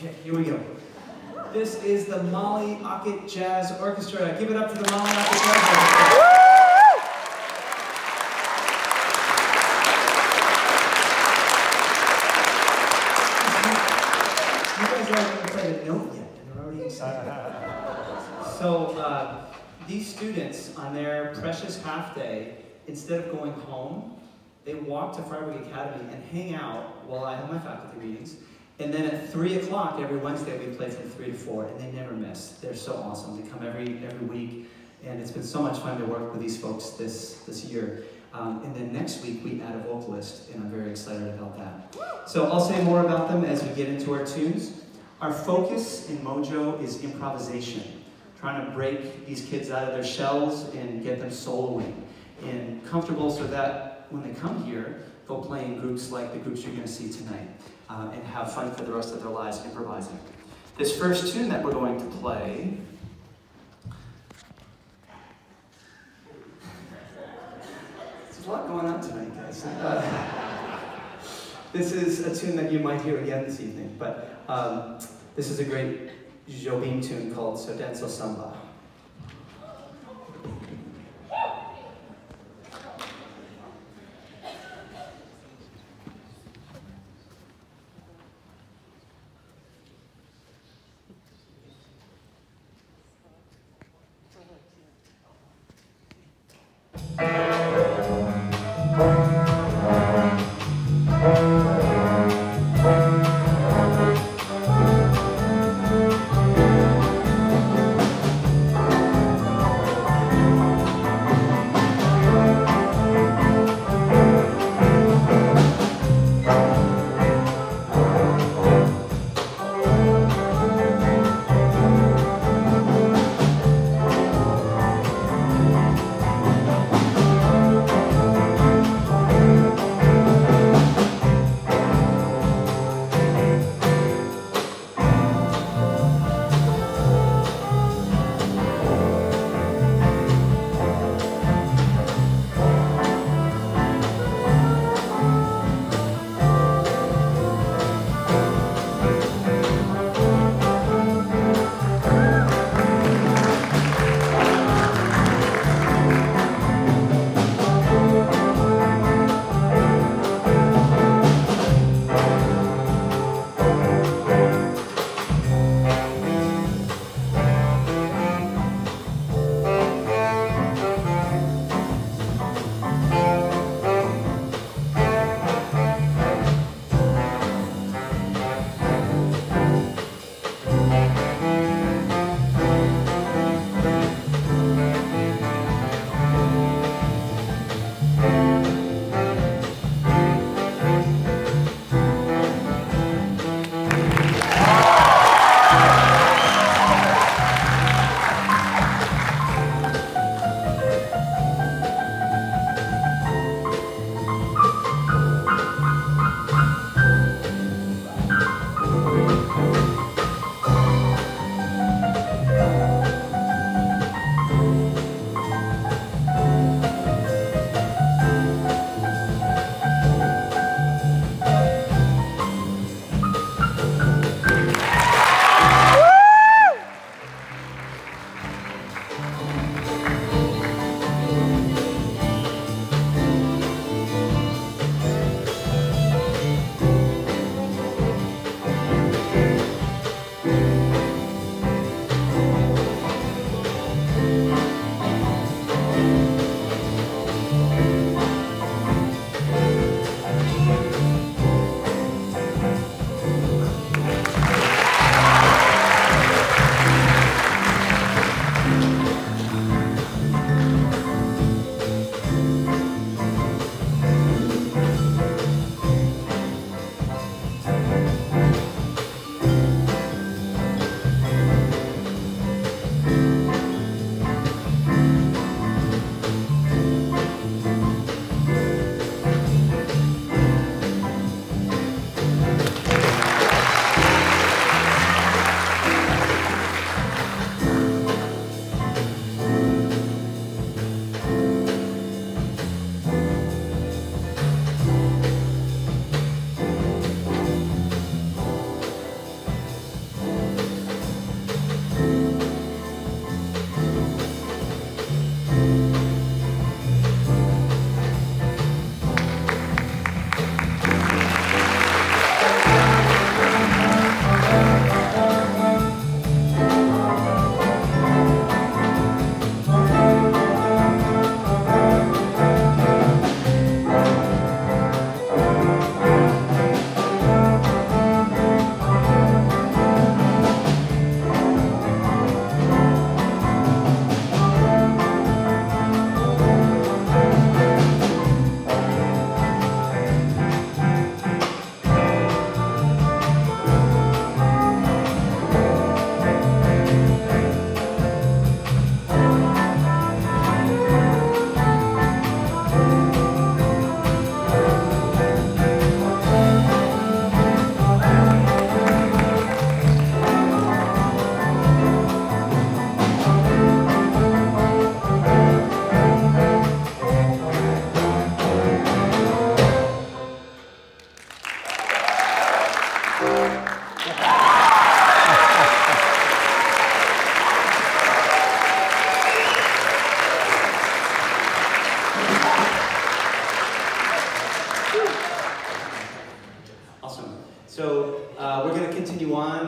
Okay, here we go. This is the Molly Ockett Jazz Orchestra. Give it up to the Molly Ockett Jazz Orchestra. You guys aren't going to play the note yet, and they're already excited. So, these students, on their precious half day, instead of going home, they walk to Freiburg Academy and hang out while I have my faculty meetings. And then at 3 o'clock every Wednesday we play from 3 to 4, and they never miss. They're so awesome. They come every week, and it's been so much fun to work with these folks this year. And then next week we add a vocalist, and I'm very excited about that. So I'll say more about them as we get into our tunes. Our focus in Mojo is improvisation, trying to break these kids out of their shells and get them soloing and comfortable so that when they come here, they'll play in groups like the groups you're going to see tonight. And have fun for the rest of their lives improvising. This first tune that we're going to play there's a lot going on tonight, guys. This is a tune that you might hear again this evening, but this is a great Jobim tune called So Dance Samba.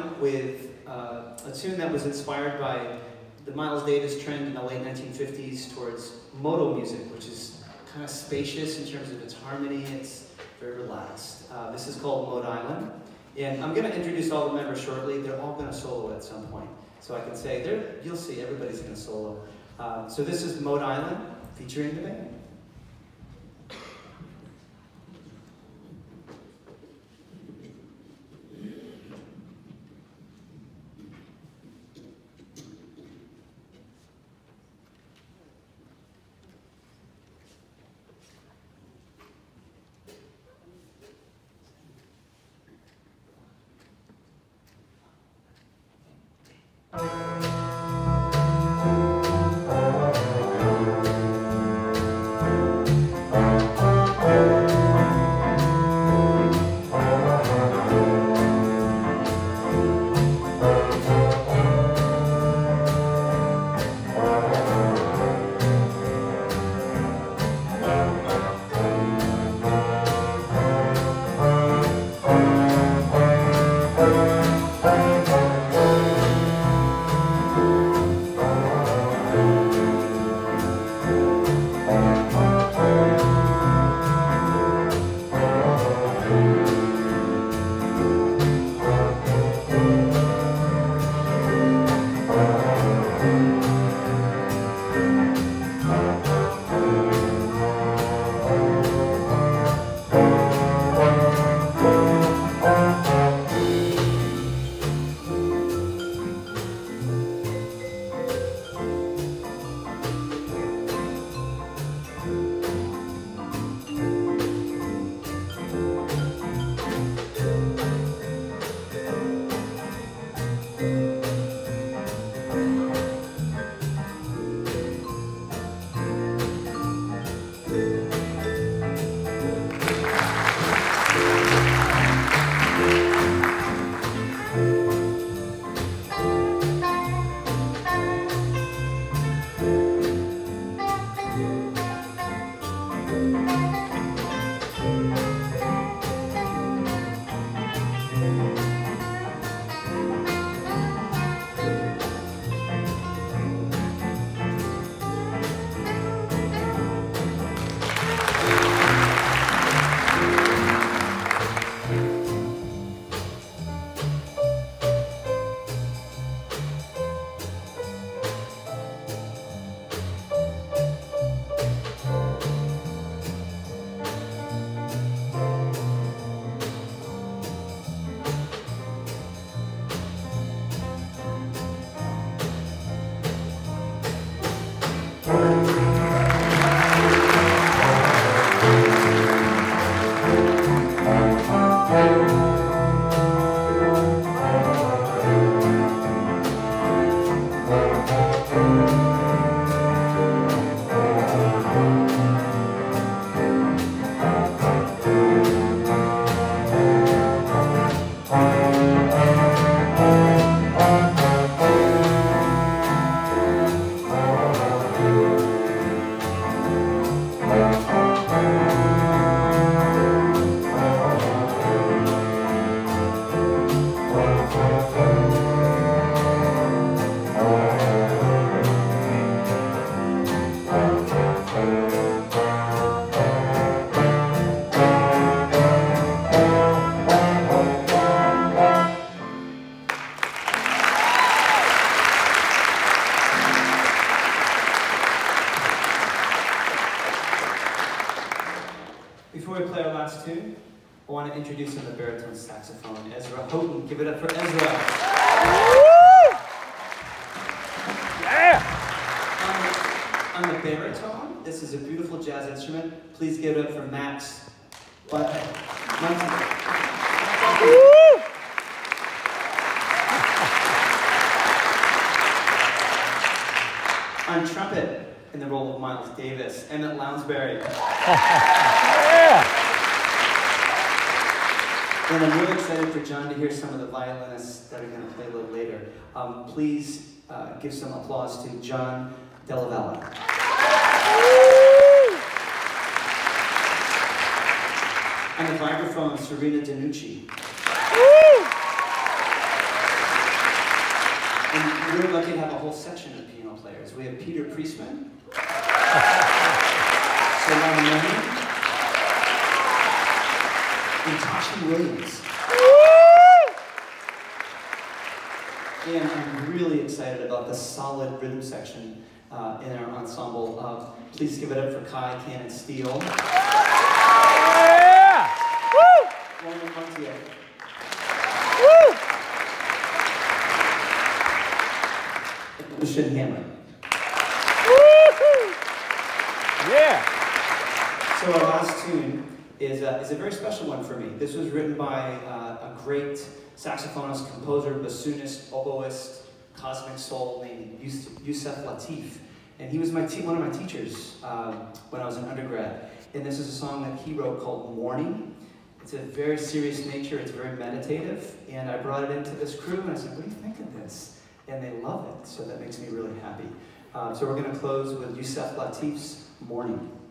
on with a tune that was inspired by the Miles Davis trend in the late 1950s towards moto music, which is kind of spacious in terms of its harmony. It's very relaxed. This is called Mode Island. And I'm going to introduce all the members shortly. They're all going to solo at some point. So I can say, you'll see everybody's going to solo. So this is Mode Island featuring the band. Before we play our last tune, I want to introduce on the baritone saxophone, Ezra Houghton. Give it up for Ezra. Yeah! On the baritone, this is a beautiful jazz instrument. Please give it up for Max. On trumpet, in the role of Miles Davis, Emmett Lounsbury. And I'm really excited for John to hear some of the violinists that are going to play a little later. Please give some applause to John Della Valle. On the vibraphone, Serena Danucci. we're lucky to have a whole section of piano players. We have Peter Priestman, Solana Menon, and Tashi Williams. And I'm really excited about the solid rhythm section in our ensemble. Please give it up for Kai Cannon Steele. Yeah! Woo! Roman Montiel. Woo! Lucien Hammer. Woo-hoo! Yeah! So our last tune is a very special one for me. This was written by a great saxophonist, composer, bassoonist, oboist, cosmic soul named Yusef Lateef. And he was one of my teachers when I was an undergrad. And this is a song that he wrote called Morning. It's a very serious nature, it's very meditative. And I brought it into this crew and I said, what do you think of this? And they love it, so that makes me really happy. So we're gonna close with Yusef Lateef's Morning.